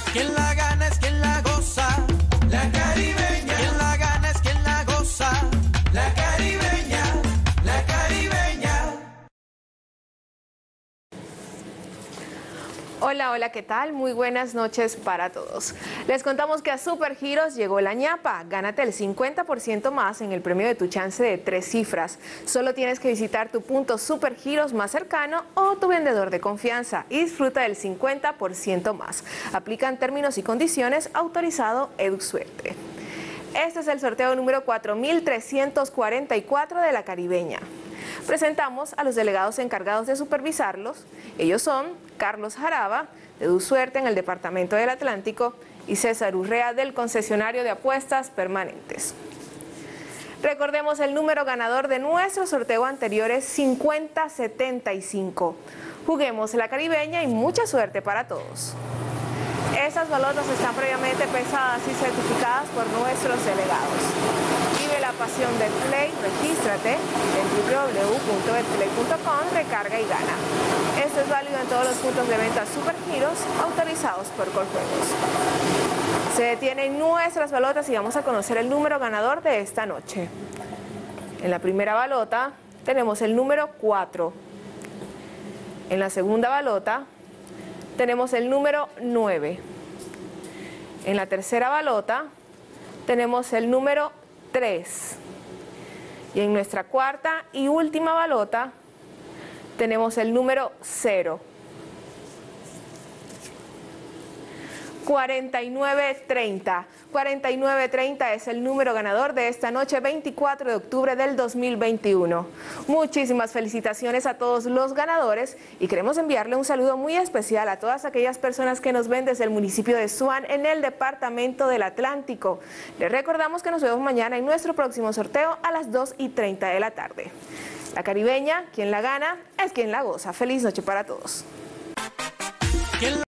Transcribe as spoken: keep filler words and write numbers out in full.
Quien la gana es quien la goza. La caribeña. Quien la gana es quien la goza. La caribeña. La caribeña. Hola, hola, ¿qué tal? Muy buenas noches para todos. Les contamos que a Supergiros llegó la ñapa. Gánate el cincuenta por ciento más en el premio de tu chance de tres cifras. Solo tienes que visitar tu punto Supergiros más cercano o tu vendedor de confianza y disfruta del cincuenta por ciento más. Aplican términos y condiciones. Autorizado EduSuerte. Este es el sorteo número cuatro mil trescientos cuarenta y cuatro de la Caribeña. Presentamos a los delegados encargados de supervisarlos. Ellos son Carlos Jaraba, de EduSuerte en el Departamento del Atlántico, y César Urrea, del concesionario de apuestas permanentes. Recordemos el número ganador de nuestro sorteo anterior es cincuenta setenta y cinco. Juguemos la Caribeña y mucha suerte para todos. Estas balotas están previamente pesadas y certificadas por nuestros delegados. Vive la pasión del play, regístrate en w w w punto betplay punto com, recarga y gana. Esto es válido en todos los puntos de venta Supergiros autorizados por Coljuegos. Se detienen nuestras balotas y vamos a conocer el número ganador de esta noche. En la primera balota tenemos el número cuatro. En la segunda balota tenemos el número nueve. En la tercera balota tenemos el número tres. Y en nuestra cuarta y última balota tenemos el número cero. cuarenta y nueve treinta. cuarenta y nueve treinta es el número ganador de esta noche, veinticuatro de octubre del dos mil veintiuno. Muchísimas felicitaciones a todos los ganadores y queremos enviarle un saludo muy especial a todas aquellas personas que nos ven desde el municipio de Suán en el Departamento del Atlántico. Les recordamos que nos vemos mañana en nuestro próximo sorteo a las dos y treinta de la tarde. La Caribeña, quien la gana, es quien la goza. Feliz noche para todos.